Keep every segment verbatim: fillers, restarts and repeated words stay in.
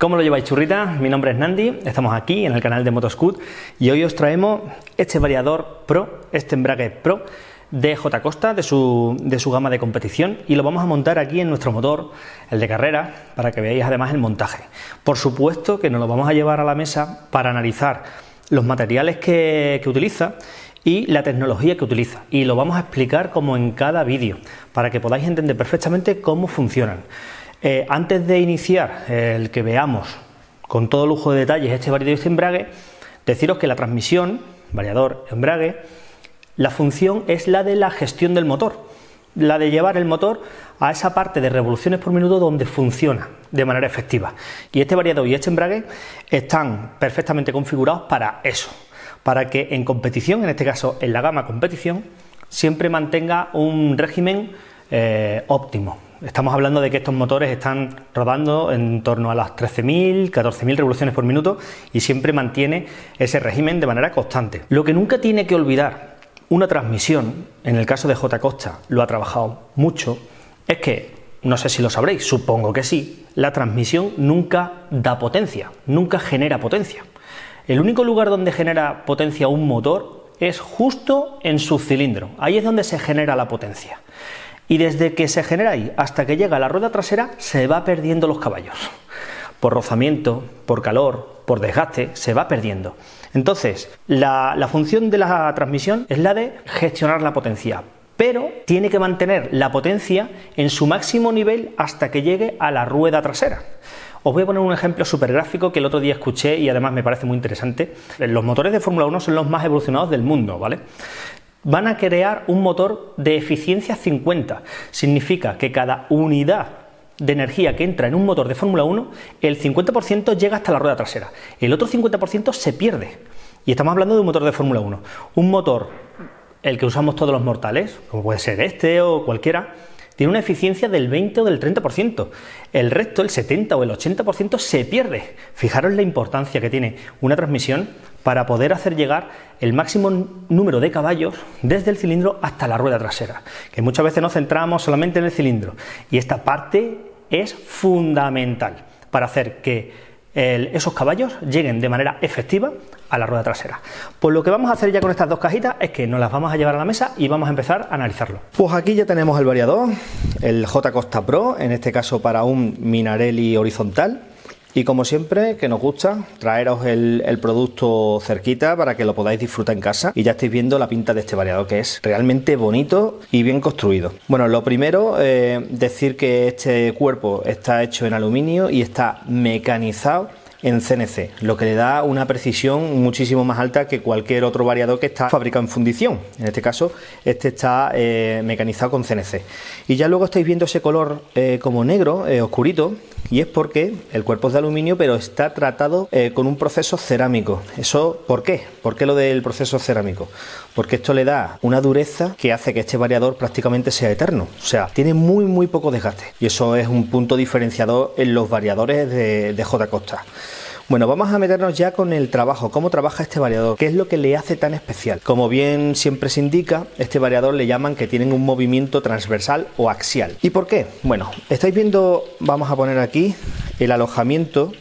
¿Cómo lo lleváis, churritas? Mi nombre es Nandi, estamos aquí en el canal de Motoscoot y hoy os traemos este variador Pro, este embrague Pro de J Costa, de su, de su gama de competición, y lo vamos a montar aquí en nuestro motor, el de carrera, para que veáis además el montaje. Por supuesto que nos lo vamos a llevar a la mesa para analizar los materiales que, que utiliza y la tecnología que utiliza, y lo vamos a explicar como en cada vídeo, para que podáis entender perfectamente cómo funcionan. Eh, antes de iniciar eh, el que veamos con todo lujo de detalles este variador y este embrague, deciros que la transmisión, variador, embrague, la función es la de la gestión del motor, la de llevar el motor a esa parte de revoluciones por minuto donde funciona de manera efectiva. Y este variador y este embrague están perfectamente configurados para eso, para que en competición, en este caso en la gama competición, siempre mantenga un régimen eh, óptimo. Estamos hablando de que estos motores están rodando en torno a las trece mil, catorce mil revoluciones por minuto y siempre mantiene ese régimen de manera constante. Lo que nunca tiene que olvidar una transmisión, en el caso de J Costa lo ha trabajado mucho, es que, no sé si lo sabréis, supongo que sí, la transmisión nunca da potencia, nunca genera potencia. El único lugar donde genera potencia un motor es justo en su cilindro, ahí es donde se genera la potencia. Y desde que se genera ahí hasta que llega a la rueda trasera se va perdiendo los caballos. Por rozamiento, por calor, por desgaste, se va perdiendo. Entonces, la, la función de la transmisión es la de gestionar la potencia, pero tiene que mantener la potencia en su máximo nivel hasta que llegue a la rueda trasera. Os voy a poner un ejemplo súper gráfico que el otro día escuché y además me parece muy interesante. Los motores de Fórmula uno son los más evolucionados del mundo, ¿vale? Van a crear un motor de eficiencia cincuenta. Significa que cada unidad de energía que entra en un motor de Fórmula uno, el cincuenta por ciento llega hasta la rueda trasera. El otro cincuenta por ciento se pierde. Y estamos hablando de un motor de Fórmula uno. Un motor, el que usamos todos los mortales, como puede ser este o cualquiera, tiene una eficiencia del veinte o del treinta por ciento. El resto, el setenta o el ochenta por ciento, se pierde. Fijaros la importancia que tiene una transmisión para poder hacer llegar el máximo número de caballos desde el cilindro hasta la rueda trasera, que muchas veces nos centramos solamente en el cilindro, y esta parte es fundamental para hacer que el, esos caballos lleguen de manera efectiva a la rueda trasera. Pues lo que vamos a hacer ya con estas dos cajitas es que nos las vamos a llevar a la mesa y vamos a empezar a analizarlo. Pues aquí ya tenemos el variador, el J Costa Pro, en este caso para un Minarelli horizontal. Y como siempre, que nos gusta traeros el, el producto cerquita para que lo podáis disfrutar en casa. Y ya estáis viendo la pinta de este variador, que es realmente bonito y bien construido. Bueno, lo primero, eh, decir que este cuerpo está hecho en aluminio y está mecanizado en C N C, lo que le da una precisión muchísimo más alta que cualquier otro variador que está fabricado en fundición. En este caso, este está eh, mecanizado con C N C. Y ya luego estáis viendo ese color eh, como negro, eh, oscurito, y es porque el cuerpo es de aluminio, pero está tratado eh, con un proceso cerámico. ¿Eso por qué? ¿Por qué lo del proceso cerámico? Porque esto le da una dureza que hace que este variador prácticamente sea eterno. O sea, tiene muy muy poco desgaste. Y eso es un punto diferenciador en los variadores de, de J Costa. Bueno, vamos a meternos ya con el trabajo, cómo trabaja este variador, qué es lo que le hace tan especial. Como bien siempre se indica, este variador le llaman que tienen un movimiento transversal o axial. ¿Y por qué? Bueno, estáis viendo, vamos a poner aquí el alojamiento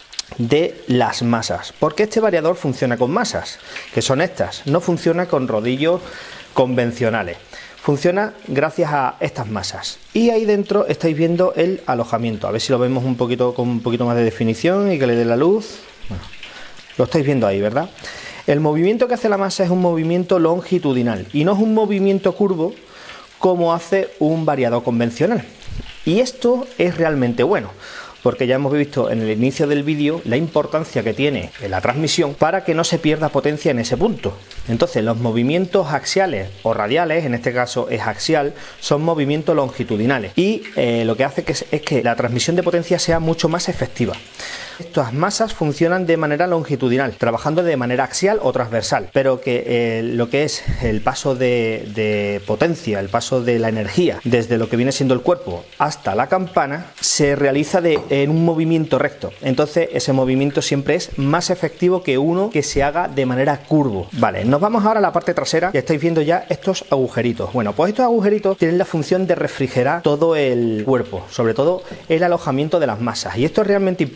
de las masas, porque este variador funciona con masas, que son estas, no funciona con rodillos convencionales. Funciona gracias a estas masas. Y ahí dentro estáis viendo el alojamiento. A ver si lo vemos un poquito con un poquito más de definición y que le dé la luz. Bueno, lo estáis viendo ahí, ¿verdad? El movimiento que hace la masa es un movimiento longitudinal y no es un movimiento curvo como hace un variador convencional. Y esto es realmente bueno, porque ya hemos visto en el inicio del vídeo la importancia que tiene en la transmisión para que no se pierda potencia en ese punto. Entonces, los movimientos axiales o radiales, en este caso es axial, son movimientos longitudinales y eh, lo que hace que es, es que la transmisión de potencia sea mucho más efectiva. Estas masas funcionan de manera longitudinal, trabajando de manera axial o transversal, pero que eh, lo que es el paso de, de potencia, el paso de la energía desde lo que viene siendo el cuerpo hasta la campana, se realiza de, en un movimiento recto. Entonces ese movimiento siempre es más efectivo que uno que se haga de manera curvo. Vale, nos vamos ahora a la parte trasera y estáis viendo ya estos agujeritos. Bueno, pues estos agujeritos tienen la función de refrigerar todo el cuerpo, sobre todo el alojamiento de las masas, y esto es realmente importante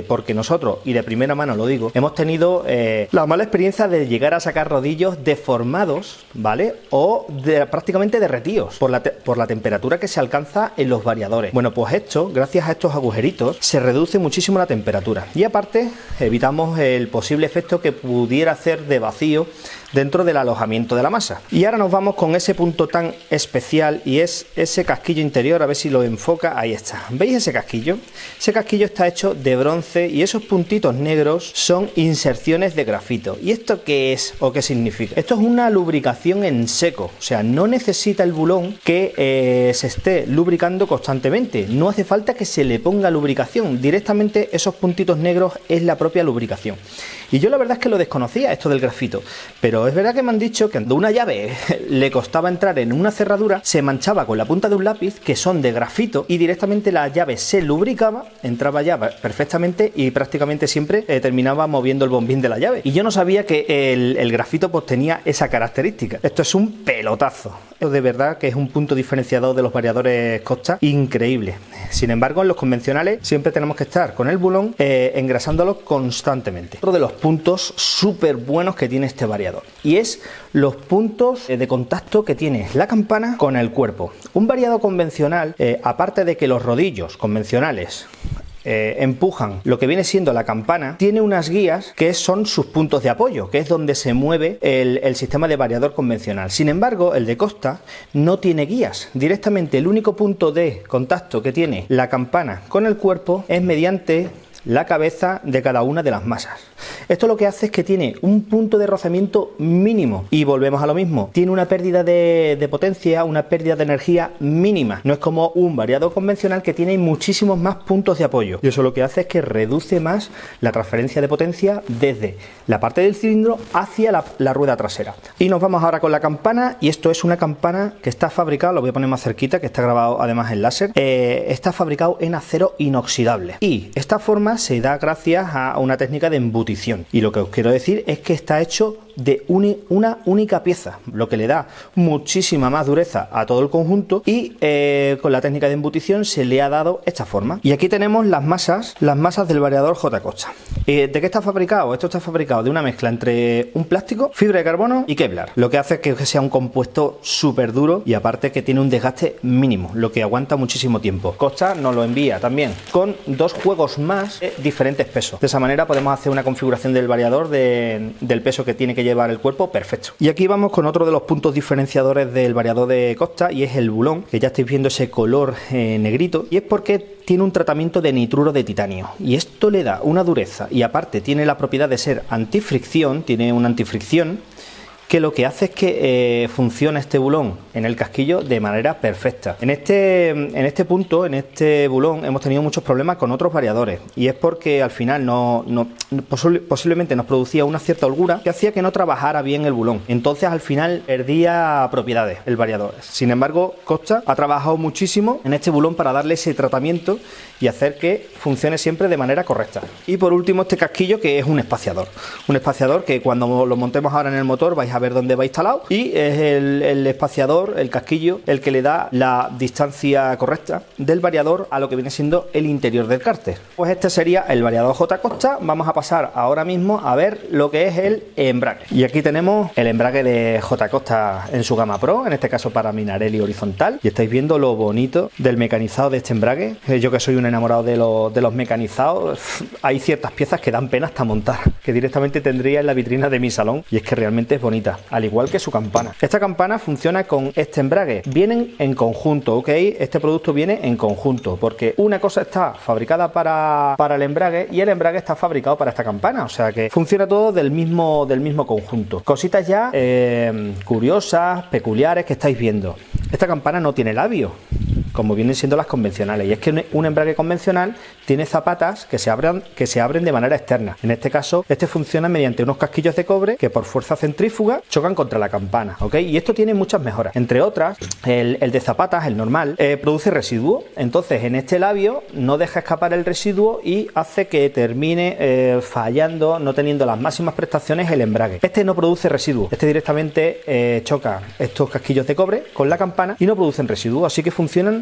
porque nosotros, y de primera mano lo digo, hemos tenido eh, la mala experiencia de llegar a sacar rodillos deformados, ¿vale? O de, prácticamente derretidos por la, por la temperatura que se alcanza en los variadores. Bueno, pues esto, gracias a estos agujeritos, se reduce muchísimo la temperatura y aparte evitamos el posible efecto que pudiera hacer de vacío dentro del alojamiento de la masa. Y ahora nos vamos con ese punto tan especial y es ese casquillo interior, a ver si lo enfoca, ahí está. ¿Veis ese casquillo? Ese casquillo está hecho de bronce y esos puntitos negros son inserciones de grafito. ¿Y esto qué es o qué significa? Esto es una lubricación en seco, o sea, no necesita el bulón que eh, se esté lubricando constantemente, no hace falta que se le ponga lubricación, directamente esos puntitos negros es la propia lubricación. Y yo la verdad es que lo desconocía, esto del grafito, pero es verdad que me han dicho que cuando una llave le costaba entrar en una cerradura, se manchaba con la punta de un lápiz, que son de grafito, y directamente la llave se lubricaba, entraba ya perfectamente y prácticamente siempre eh, terminaba moviendo el bombín de la llave. Y yo no sabía que el, el grafito pues tenía esa característica. Esto es un pelotazo. De verdad que es un punto diferenciador de los variadores Costa increíble. Sin embargo, en los convencionales siempre tenemos que estar con el bulón eh, engrasándolo constantemente. Otro de los puntos súper buenos que tiene este variador y es los puntos de contacto que tiene la campana con el cuerpo. Un variador convencional, eh, aparte de que los rodillos convencionales Eh, empujan lo que viene siendo la campana, tiene unas guías que son sus puntos de apoyo, que es donde se mueve el, el sistema de variador convencional. Sin embargo, el de Costa no tiene guías. Directamente el único punto de contacto que tiene la campana con el cuerpo es mediante la cabeza de cada una de las masas. Esto lo que hace es que tiene un punto de rozamiento mínimo y volvemos a lo mismo, tiene una pérdida de, de potencia, una pérdida de energía mínima. No es como un variador convencional que tiene muchísimos más puntos de apoyo y eso lo que hace es que reduce más la transferencia de potencia desde la parte del cilindro hacia la, la rueda trasera. Y nos vamos ahora con la campana, y esto es una campana que está fabricada, lo voy a poner más cerquita, que está grabado además en láser, eh, está fabricado en acero inoxidable y esta forma se da gracias a una técnica de embutición, y lo que os quiero decir es que está hecho de uni, una única pieza, lo que le da muchísima más dureza a todo el conjunto y eh, con la técnica de embutición se le ha dado esta forma. Y aquí tenemos las masas, las masas del variador J. Costa. Eh, ¿De qué está fabricado? Esto está fabricado de una mezcla entre un plástico, fibra de carbono y Kevlar, lo que hace que sea un compuesto súper duro y aparte que tiene un desgaste mínimo, lo que aguanta muchísimo tiempo. Costa nos lo envía también con dos juegos más de diferentes pesos. De esa manera podemos hacer una configuración del variador de, del peso que tiene que llevar el cuerpo perfecto. Y aquí vamos con otro de los puntos diferenciadores del variador de Costa y es el bulón, que ya estáis viendo ese color eh, negrito, y es porque tiene un tratamiento de nitruro de titanio y esto le da una dureza y aparte tiene la propiedad de ser antifricción, tiene una antifricción que lo que hace es que eh, funciona este bulón en el casquillo de manera perfecta. En este, en este punto, en este bulón, hemos tenido muchos problemas con otros variadores y es porque al final no, no, posible, posiblemente nos producía una cierta holgura que hacía que no trabajara bien el bulón. Entonces al final perdía propiedades el variador. Sin embargo, Costa ha trabajado muchísimo en este bulón para darle ese tratamiento y hacer que funcione siempre de manera correcta. Y por último este casquillo, que es un espaciador. Un espaciador que cuando lo montemos ahora en el motor vais a ver dónde va instalado y es el, el espaciador, el casquillo, el que le da la distancia correcta del variador a lo que viene siendo el interior del cárter. Pues este sería el variador J. Costa. Vamos a pasar ahora mismo a ver lo que es el embrague. Y aquí tenemos el embrague de J. Costa en su gama Pro, en este caso para Minarelli horizontal, y estáis viendo lo bonito del mecanizado de este embrague. Yo que soy un enamorado de, lo, de los mecanizados, hay ciertas piezas que dan pena hasta montar, que directamente tendría en la vitrina de mi salón, y es que realmente es bonita, al igual que su campana. Esta campana funciona con este embrague, vienen en conjunto, ¿ok? Este producto viene en conjunto, porque una cosa está fabricada para, para el embrague y el embrague está fabricado para esta campana, o sea que funciona todo del mismo, del mismo conjunto. Cositas ya eh, curiosas, peculiares que estáis viendo. Esta campana no tiene labio, como vienen siendo las convencionales, y es que un embrague convencional tiene zapatas que se abren, que se abren de manera externa. En este caso, este funciona mediante unos casquillos de cobre que por fuerza centrífuga chocan contra la campana, ¿ok? Y esto tiene muchas mejoras. Entre otras, el, el de zapatas, el normal, eh, produce residuo. Entonces, en este labio no deja escapar el residuo y hace que termine eh, fallando, no teniendo las máximas prestaciones el embrague. Este no produce residuo. Este directamente eh, choca estos casquillos de cobre con la campana y no producen residuo, así que funcionan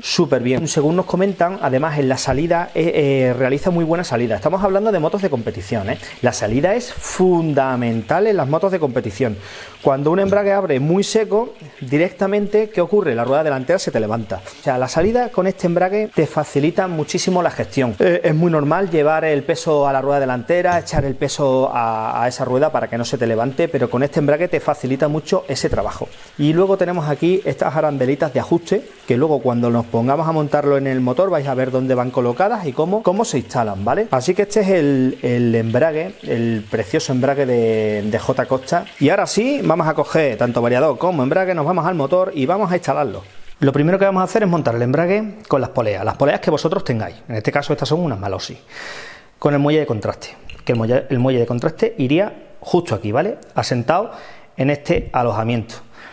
súper bien. Según nos comentan, además en la salida eh, eh, realiza muy buena salida. Estamos hablando de motos de competición, ¿eh? La salida es fundamental en las motos de competición. Cuando un embrague abre muy seco, directamente, ¿qué ocurre? La rueda delantera se te levanta. O sea, la salida con este embrague te facilita muchísimo la gestión. Eh, es muy normal llevar el peso a la rueda delantera, echar el peso a, a esa rueda para que no se te levante, pero con este embrague te facilita mucho ese trabajo. Y luego tenemos aquí estas arandelitas de ajuste, que luego cuando nos pongamos a montarlo en el motor vais a ver dónde van colocadas y cómo, cómo se instalan, ¿vale? Así que este es el, el embrague, el precioso embrague de, de J Costa. Y ahora sí, vamos a coger tanto variador como embrague, nos vamos al motor y vamos a instalarlo. Lo primero que vamos a hacer es montar el embrague con las poleas, las poleas que vosotros tengáis. En este caso estas son unas Malossi, con el muelle de contraste, que el muelle, el muelle de contraste iría justo aquí, ¿vale? Asentado en este alojamiento.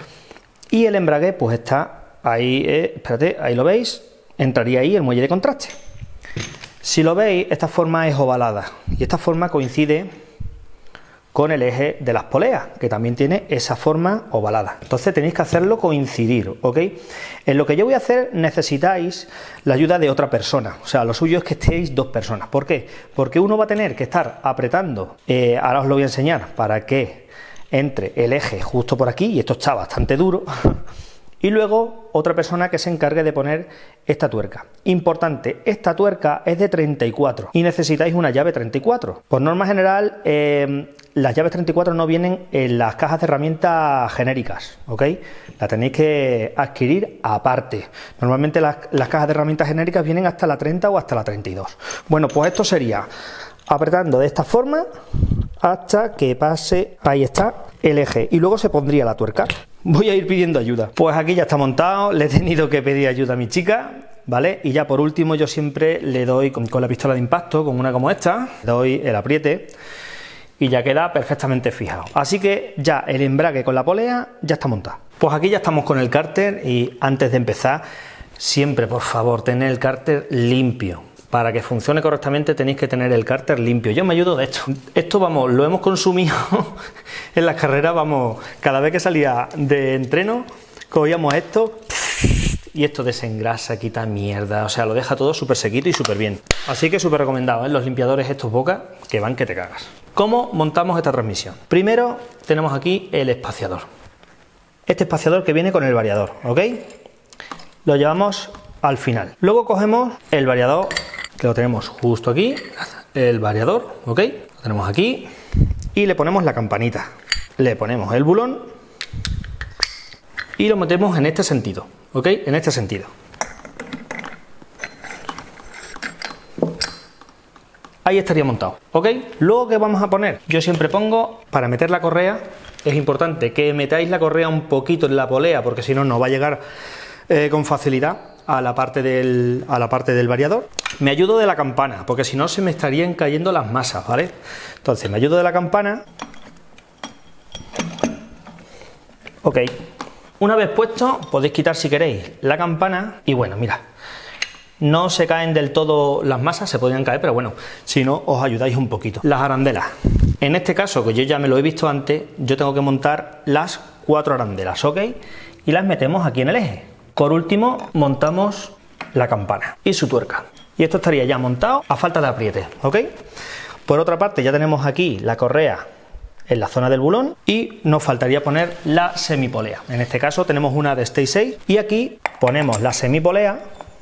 Y el embrague pues está ahí, eh, espérate, ahí lo veis, entraría ahí el muelle de contraste. Si lo veis, esta forma es ovalada y esta forma coincide con el eje de las poleas, que también tiene esa forma ovalada. Entonces tenéis que hacerlo coincidir, ¿ok? En lo que yo voy a hacer necesitáis la ayuda de otra persona, o sea, lo suyo es que estéis dos personas. ¿Por qué? Porque uno va a tener que estar apretando, eh, ahora os lo voy a enseñar, para que entre el eje justo por aquí, y esto está bastante duro, y luego otra persona que se encargue de poner esta tuerca. Importante, esta tuerca es de treinta y cuatro y necesitáis una llave treinta y cuatro. Por norma general, eh, las llaves treinta y cuatro no vienen en las cajas de herramientas genéricas, ¿ok? La tenéis que adquirir aparte. Normalmente las, las cajas de herramientas genéricas vienen hasta la treinta o hasta la treinta y dos. Bueno, pues esto sería apretando de esta forma hasta que pase, ahí está, el eje, y luego se pondría la tuerca. Voy a ir pidiendo ayuda. Pues aquí ya está montado, le he tenido que pedir ayuda a mi chica, ¿vale? Y ya por último yo siempre le doy con, con la pistola de impacto, con una como esta, le doy el apriete y ya queda perfectamente fijado. Así que ya el embrague con la polea ya está montado. Pues aquí ya estamos con el cárter y antes de empezar, siempre por favor tener el cárter limpio. Para que funcione correctamente tenéis que tener el cárter limpio. Yo me ayudo de esto. Esto, vamos, lo hemos consumido en las carreras, vamos, cada vez que salía de entreno, cogíamos esto y esto desengrasa, quita mierda, o sea, lo deja todo súper sequito y súper bien. Así que súper recomendado, ¿eh? Los limpiadores estos Boca, que van que te cagas. ¿Cómo montamos esta transmisión? Primero tenemos aquí el espaciador. Este espaciador que viene con el variador, ¿ok? Lo llevamos al final. Luego cogemos el variador, que lo tenemos justo aquí, el variador, ¿ok? Lo tenemos aquí y le ponemos la campanita. Le ponemos el bulón y lo metemos en este sentido, ¿ok? En este sentido. Ahí estaría montado, ¿ok? Luego, ¿qué vamos a poner? Yo siempre pongo, para meter la correa, es importante que metáis la correa un poquito en la polea, porque si no, no va a llegar eh, con facilidad a la parte del, a la parte del variador. Me ayudo de la campana, porque si no se me estarían cayendo las masas, ¿vale? Entonces me ayudo de la campana. Ok. Una vez puesto, podéis quitar si queréis la campana y bueno, mira, no se caen del todo las masas, se podrían caer, pero bueno, si no, os ayudáis un poquito. Las arandelas. En este caso, que yo ya me lo he visto antes, yo tengo que montar las cuatro arandelas, ¿ok? Y las metemos aquí en el eje. Por último, montamos la campana y su tuerca. Y esto estaría ya montado a falta de apriete, ¿ok? Por otra parte, ya tenemos aquí la correa en la zona del bulón y nos faltaría poner la semipolea. En este caso tenemos una de Stay seis y aquí ponemos la semipolea.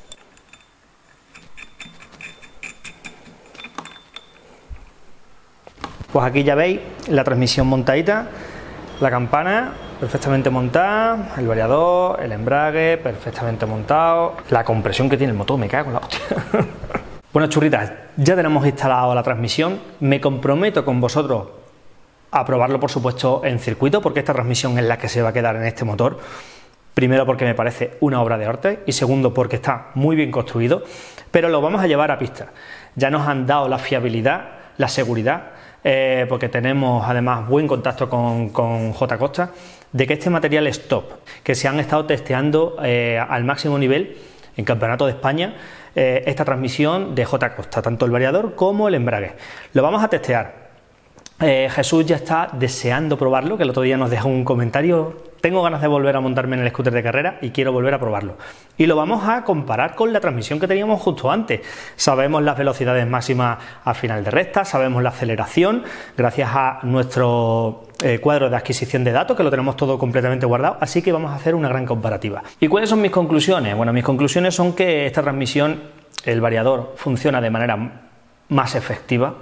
Pues aquí ya veis la transmisión montadita, la campana perfectamente montada, el variador, el embrague perfectamente montado, la compresión que tiene el motor, me cago en la hostia. Bueno, churritas, ya tenemos instalado la transmisión, me comprometo con vosotros a probarlo, por supuesto, en circuito, porque esta transmisión es la que se va a quedar en este motor. Primero porque me parece una obra de arte y segundo porque está muy bien construido, pero lo vamos a llevar a pista. Ya nos han dado la fiabilidad, la seguridad, eh, porque tenemos además buen contacto con, con J Costa, de que este material es top, que se han estado testeando eh, al máximo nivel en Campeonato de España eh, esta transmisión de J Costa, tanto el variador como el embrague. Lo vamos a testear. Eh, Jesús ya está deseando probarlo, que el otro día nos dejó un comentario: tengo ganas de volver a montarme en el scooter de carrera y quiero volver a probarlo. Y lo vamos a comparar con la transmisión que teníamos justo antes. Sabemos las velocidades máximas a final de recta, sabemos la aceleración, gracias a nuestro eh, cuadro de adquisición de datos, que lo tenemos todo completamente guardado, así que vamos a hacer una gran comparativa. ¿Y cuáles son mis conclusiones? Bueno, mis conclusiones son que esta transmisión, el variador, funciona de manera más efectiva.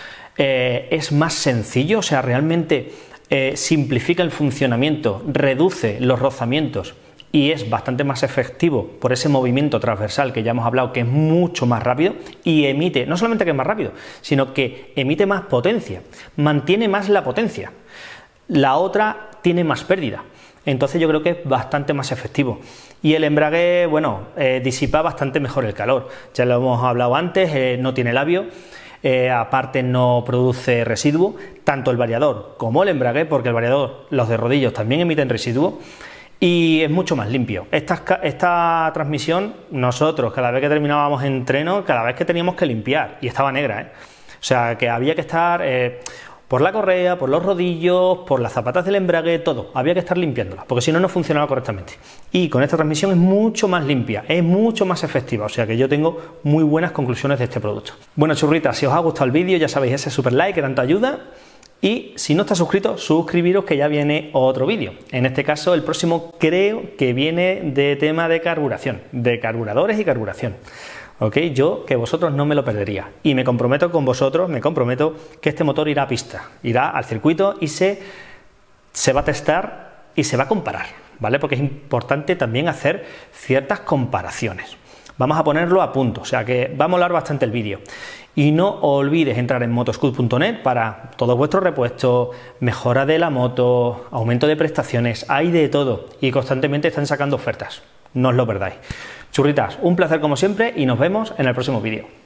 Eh, es más sencillo, o sea, realmente eh, simplifica el funcionamiento, reduce los rozamientos y es bastante más efectivo por ese movimiento transversal que ya hemos hablado, que es mucho más rápido y emite, no solamente que es más rápido, sino que emite más potencia, mantiene más la potencia. La otra tiene más pérdida, entonces yo creo que es bastante más efectivo. Y el embrague, bueno, eh, disipa bastante mejor el calor, ya lo hemos hablado antes, eh, no tiene labio. Eh, aparte no produce residuo, tanto el variador como el embrague, porque el variador, los de rodillos también emiten residuo, y es mucho más limpio. Esta, esta transmisión, nosotros cada vez que terminábamos entreno, cada vez que teníamos que limpiar, y estaba negra, ¿eh? O sea que había que estar eh, por la correa, por los rodillos, por las zapatas del embrague, todo, había que estar limpiándolas, porque si no, no funcionaba correctamente. Y con esta transmisión es mucho más limpia, es mucho más efectiva, o sea que yo tengo muy buenas conclusiones de este producto. Bueno, churritas, si os ha gustado el vídeo, ya sabéis, ese super like que tanto ayuda, y si no estáis suscritos, suscribiros, que ya viene otro vídeo. En este caso, el próximo creo que viene de tema de carburación, de carburadores y carburación. ¿Ok? Yo, que vosotros no me lo perdería, y me comprometo con vosotros, me comprometo que este motor irá a pista, irá al circuito y se, se va a testar y se va a comparar, ¿vale? Porque es importante también hacer ciertas comparaciones. Vamos a ponerlo a punto, o sea que va a molar bastante el vídeo. Y no olvides entrar en motoscoot punto net para todos vuestros repuestos, mejora de la moto, aumento de prestaciones, hay de todo y constantemente están sacando ofertas, no os lo perdáis. Churritas, un placer como siempre y nos vemos en el próximo vídeo.